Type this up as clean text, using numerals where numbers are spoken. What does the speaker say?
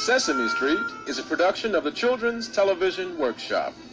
Sesame Street is a production of the Children's Television Workshop.